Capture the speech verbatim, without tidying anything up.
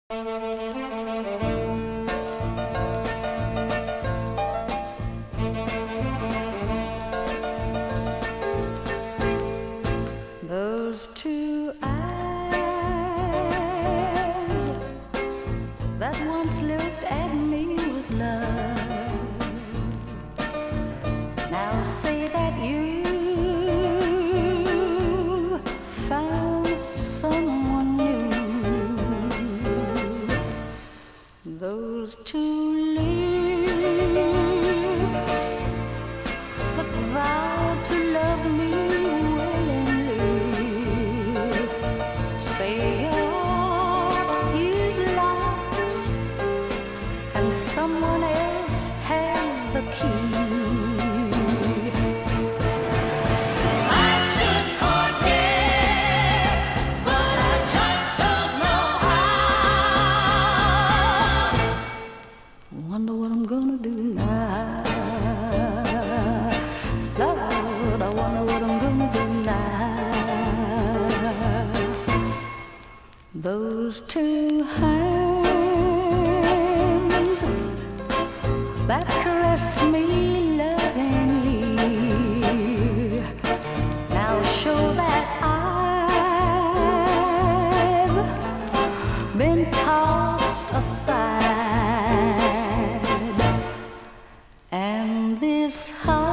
Those two eyes that once looked at me with love, now say that you found someone new. Those two lips that vowed to love me and someone else has the key. I should forget, but I just don't know how. Wonder what I'm gonna do now. Lord, I wonder what I'm gonna do now. Those two hands that caress me lovingly now show that I've been tossed aside, and this heart